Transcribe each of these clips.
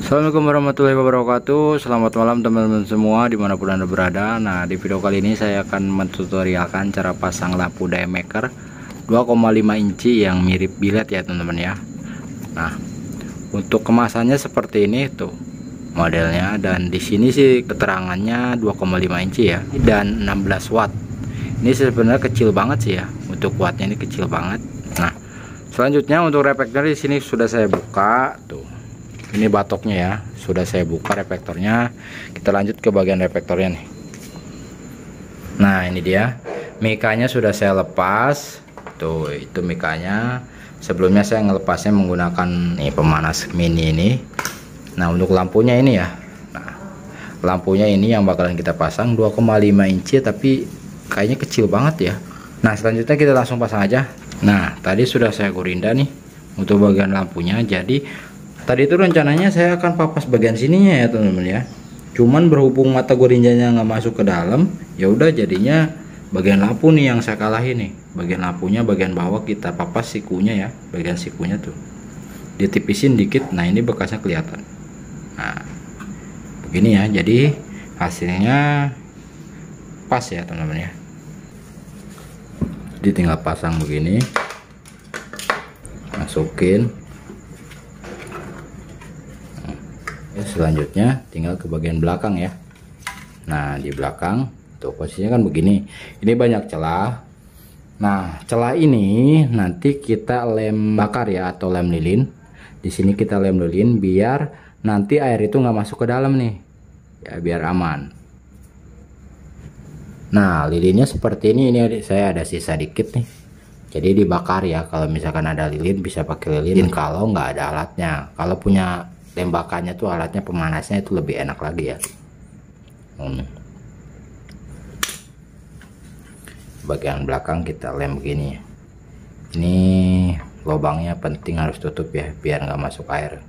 Assalamualaikum warahmatullahi wabarakatuh. Selamat malam teman-teman semua dimanapun anda berada. Nah, di video kali ini saya akan mentutorialkan cara pasang lampu daymaker 2,5 inci yang mirip biled ya teman-teman ya. Nah, untuk kemasannya seperti ini tuh modelnya, dan di sini sih keterangannya 2,5 inci ya, dan 16 watt. Ini sebenarnya kecil banget sih ya, untuk wattnya ini kecil banget. Nah, selanjutnya untuk reflektor di sini sudah saya buka tuh. Ini batoknya ya, sudah saya buka reflektornya. Kita lanjut ke bagian reflektornya nih. Nah, ini dia mikanya sudah saya lepas tuh, itu mikanya. Sebelumnya saya ngelepasnya menggunakan nih pemanas mini ini. Nah, untuk lampunya ini ya, nah lampunya ini yang bakalan kita pasang 2,5 inci, tapi kayaknya kecil banget ya. Nah, selanjutnya kita langsung pasang aja. Nah, tadi sudah saya gurinda nih untuk bagian lampunya. Jadi tadi itu rencananya saya akan papas bagian sininya ya teman-teman ya. Cuman berhubung mata gorindanya nggak masuk ke dalam, ya udah jadinya bagian lampu nih yang saya kalahin nih. Bagian lampunya bagian bawah kita papas sikunya ya, bagian sikunya tuh ditipisin dikit. Nah, ini bekasnya kelihatan. Nah, begini ya. Jadi hasilnya pas ya teman-teman ya. Jadi tinggal pasang begini, masukin. Selanjutnya tinggal ke bagian belakang ya. Nah, di belakang tuh posisinya kan begini. Ini banyak celah. Nah, celah ini nanti kita lem bakar ya, atau lem lilin. Di sini kita lem lilin biar nanti air itu nggak masuk ke dalam nih ya, biar aman. Nah, lilinnya seperti ini saya ada sisa dikit nih, jadi dibakar ya. Kalau misalkan ada lilin bisa pakai lilin, kalau nggak ada alatnya. Kalau punya tembakannya tuh alatnya pemanasnya itu lebih enak lagi ya. Bagian belakang kita lem begini. Ini lubangnya penting harus tutup ya, biar nggak masuk air.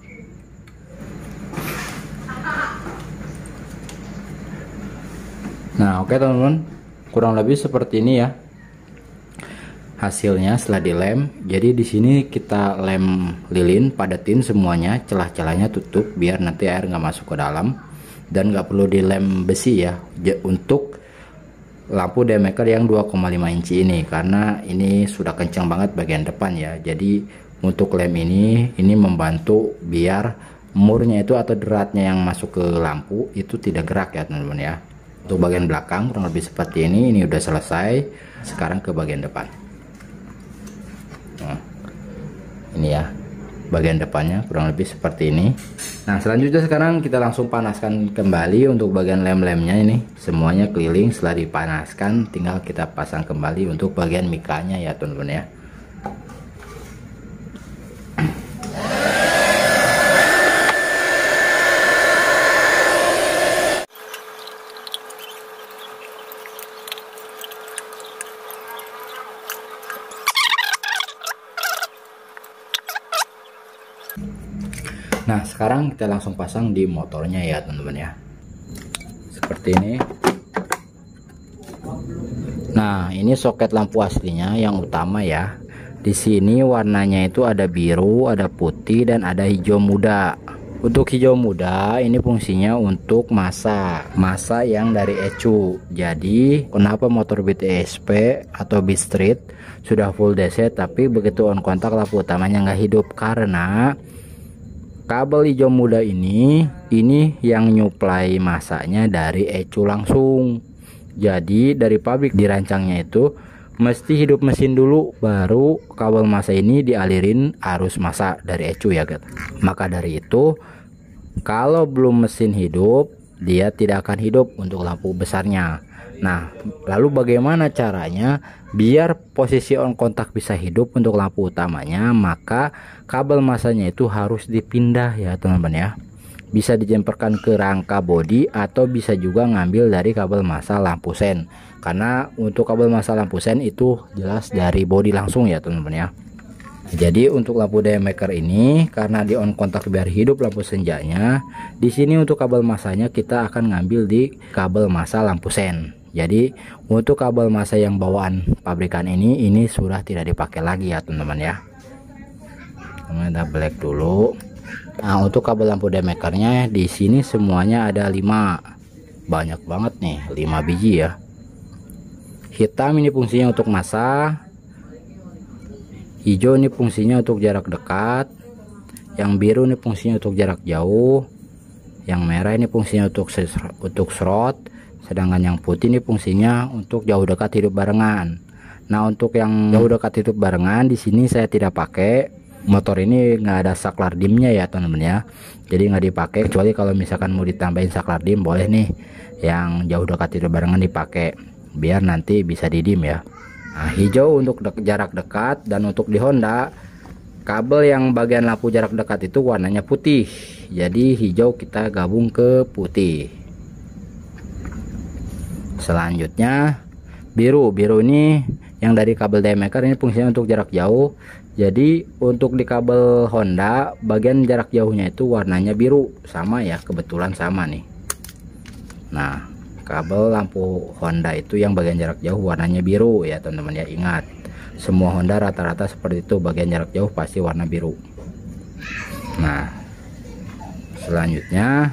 Nah, oke teman-teman, kurang lebih seperti ini ya hasilnya setelah dilem. Jadi di sini kita lem lilin, padatin semuanya, celah-celahnya tutup biar nanti air nggak masuk ke dalam, dan nggak perlu dilem besi ya untuk lampu daymaker yang 2,5 inci ini, karena ini sudah kencang banget bagian depan ya. Jadi untuk lem ini membantu biar murnya itu atau deratnya yang masuk ke lampu itu tidak gerak ya teman-teman ya. Untuk bagian belakang kurang lebih seperti ini udah selesai. Sekarang ke bagian depan. Nah, ini ya bagian depannya kurang lebih seperti ini. Nah, selanjutnya sekarang kita langsung panaskan kembali untuk bagian lem-lemnya ini, semuanya keliling. Setelah dipanaskan tinggal kita pasang kembali untuk bagian mikanya ya teman-teman ya. Nah, sekarang kita langsung pasang di motornya ya teman-teman ya, seperti ini. Nah, ini soket lampu aslinya yang utama ya. Di sini warnanya itu ada biru, ada putih, dan ada hijau muda. Untuk hijau muda ini fungsinya untuk masa yang dari ECU. Jadi kenapa motor Beat ESP atau Beat Street sudah full DC tapi begitu on kontak lampu utamanya nggak hidup? Karena kabel hijau muda ini yang nyuplai masanya dari ECU langsung. Jadi dari pabrik dirancangnya itu mesti hidup mesin dulu, baru kabel masa ini dialirin arus masa dari ECU ya guys. Maka dari itu kalau belum mesin hidup dia tidak akan hidup untuk lampu besarnya. Nah, lalu bagaimana caranya biar posisi on kontak bisa hidup untuk lampu utamanya? Maka kabel masanya itu harus dipindah ya teman-teman ya. Bisa dijemperkan ke rangka bodi atau bisa juga ngambil dari kabel masa lampu sen. Karena untuk kabel masa lampu sen itu jelas dari bodi langsung ya teman-teman ya. Jadi untuk lampu daymaker ini karena di on kontak biar hidup lampu senjanya, di sini untuk kabel masanya kita akan ngambil di kabel masa lampu sen. Jadi untuk kabel masa yang bawaan pabrikan ini sudah tidak dipakai lagi ya teman-teman ya. Kita black dulu. Nah, untuk kabel lampu daymakernya di sini semuanya ada 5. Banyak banget nih, 5 biji ya. Hitam ini fungsinya untuk massa, hijau ini fungsinya untuk jarak dekat, yang biru ini fungsinya untuk jarak jauh, yang merah ini fungsinya untuk slot, sedangkan yang putih ini fungsinya untuk jauh dekat hidup barengan. Nah, untuk yang jauh dekat hidup barengan di sini saya tidak pakai. Motor ini nggak ada saklar dimnya ya teman-teman ya, jadi nggak dipakai, kecuali kalau misalkan mau ditambahin saklar dim boleh nih, yang jauh dekat hidup barengan dipakai biar nanti bisa didim ya. Nah, hijau untuk jarak dekat, dan untuk di Honda kabel yang bagian lampu jarak dekat itu warnanya putih, jadi hijau kita gabung ke putih. Selanjutnya biru ini yang dari kabel daymaker, ini fungsinya untuk jarak jauh. Jadi untuk di kabel Honda bagian jarak jauhnya itu warnanya biru, sama ya, kebetulan sama nih. Nah, kabel lampu Honda itu yang bagian jarak jauh warnanya biru ya teman-teman ya, ingat. Semua Honda rata-rata seperti itu, bagian jarak jauh pasti warna biru. Nah, selanjutnya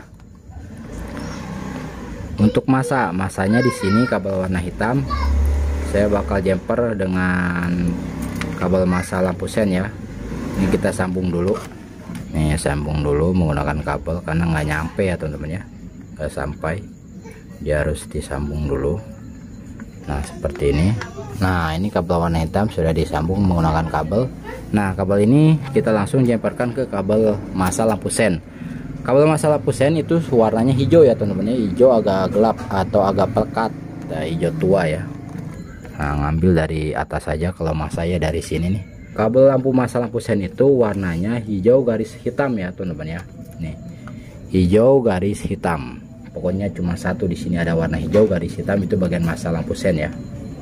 untuk masanya di sini kabel warna hitam. Saya bakal jumper dengan kabel massa lampu sen ya. Ini kita sambung dulu. Nih, sambung dulu menggunakan kabel karena nggak nyampe ya teman-teman ya, nggak sampai, dia harus disambung dulu. Nah, seperti ini. Nah, ini kabel warna hitam sudah disambung menggunakan kabel. Nah, kabel ini kita langsung jumperkan ke kabel massa lampu sen. Kabel massa lampu sen itu warnanya hijau ya teman-teman ya, hijau agak gelap atau agak pekat, nah, hijau tua ya. Nah, ngambil dari atas saja kalau mas saya dari sini nih. Kabel lampu massa lampu sen itu warnanya hijau garis hitam ya teman-teman ya. Nih, hijau garis hitam. Pokoknya cuma satu di sini ada warna hijau garis hitam, itu bagian massa lampu sen ya.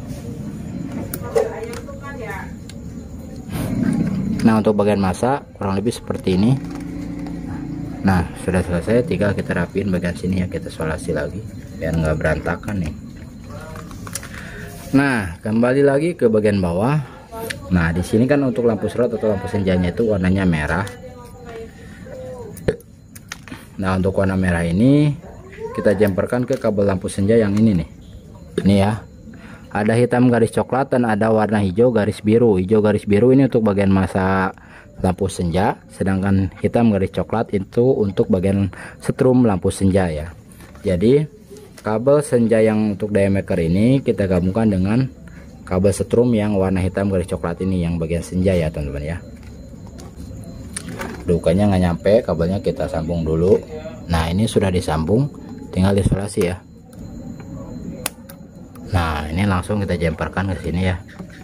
Nah, untuk bagian massa kurang lebih seperti ini. Nah, sudah selesai, tinggal kita rapiin bagian sini ya, kita solasi lagi biar nggak berantakan nih. Nah, kembali lagi ke bagian bawah. Nah, di sini kan untuk lampu slot atau lampu senjanya itu warnanya merah. Nah, untuk warna merah ini kita jumperkan ke kabel lampu senja yang ini nih. Ini ya. Ada hitam garis coklat dan ada warna hijau garis biru. Hijau garis biru ini untuk bagian massa lampu senja, sedangkan hitam garis coklat itu untuk bagian setrum lampu senja ya. Jadi kabel senja yang untuk daymaker ini kita gabungkan dengan kabel setrum yang warna hitam garis coklat ini yang bagian senja ya teman-teman ya. Dukanya nggak nyampe, kabelnya kita sambung dulu. Nah, ini sudah disambung, tinggal isolasi ya. Nah, ini langsung kita jumperkan ke sini ya.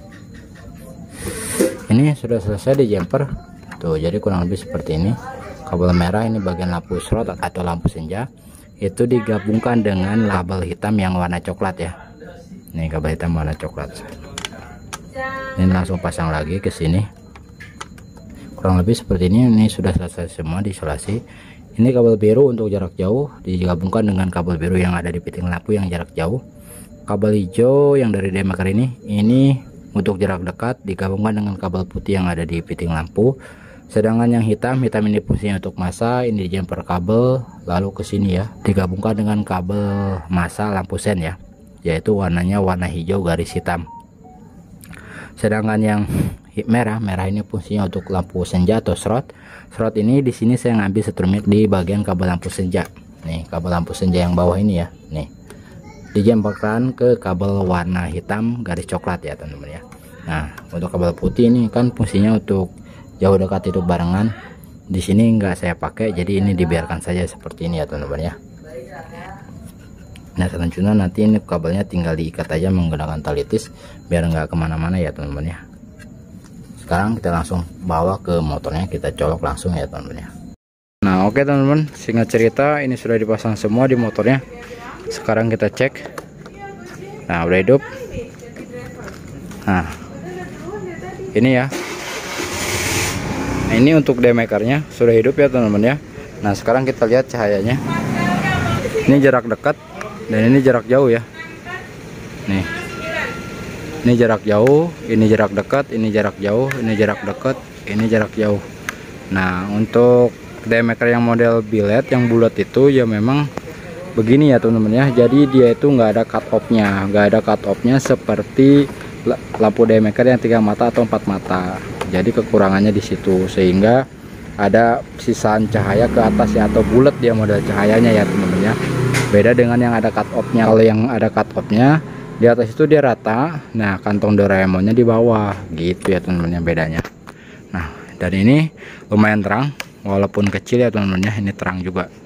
Ini sudah selesai di jumper tuh, jadi kurang lebih seperti ini. Kabel merah ini bagian lampu slot atau lampu senja, itu digabungkan dengan kabel hitam yang warna coklat ya. Ini kabel hitam warna coklat. Ini langsung pasang lagi ke sini. Kurang lebih seperti ini. Ini sudah selesai semua diisolasi. Ini kabel biru untuk jarak jauh digabungkan dengan kabel biru yang ada di fitting lampu yang jarak jauh. Kabel hijau yang dari daymaker ini untuk jarak dekat digabungkan dengan kabel putih yang ada di fitting lampu. Sedangkan yang hitam ini fungsinya untuk massa, ini jumper kabel lalu ke sini ya, digabungkan dengan kabel massa lampu sen ya, yaitu warnanya warna hijau garis hitam. Sedangkan yang merah ini fungsinya untuk lampu senja atau slot. Slot ini di sini saya ngambil setrumnya di bagian kabel lampu senja. Nih, kabel lampu senja yang bawah ini ya. Nih, dijumperkan ke kabel warna hitam garis coklat ya teman-teman ya. Nah, untuk kabel putih ini kan fungsinya untuk jauh dekat hidup barengan. Di sini nggak saya pakai, jadi ini dibiarkan saja seperti ini ya teman-teman ya. Nah, selanjutnya nanti ini kabelnya tinggal diikat aja menggunakan tali tis biar nggak kemana-mana ya teman-teman ya. Sekarang kita langsung bawa ke motornya, kita colok langsung ya teman-teman ya. Nah, oke teman-teman, singkat cerita ini sudah dipasang semua di motornya. Sekarang kita cek. Nah, udah hidup. Nah, ini ya. Nah, ini untuk daymakernya sudah hidup ya teman-teman ya. Nah, sekarang kita lihat cahayanya. Ini jarak dekat dan ini jarak jauh ya. Nih, ini jarak jauh, ini jarak dekat, ini jarak jauh, ini jarak dekat, ini jarak jauh. Nah, untuk Daymaker yang model billet yang bulat itu ya memang begini ya teman-teman ya. Jadi dia itu nggak ada cut off-nya, seperti lampu daymaker yang 3 mata atau 4 mata. Jadi kekurangannya di situ, sehingga ada sisaan cahaya ke atas ya, atau bulat dia model cahayanya ya teman-teman ya. Beda dengan yang ada cut off-nya. Kalau yang ada cut off-nya di atas itu dia rata, nah kantong Doraemonnya di bawah gitu ya teman-teman ya bedanya. Nah, dan ini lumayan terang walaupun kecil ya teman-teman ya, ini terang juga.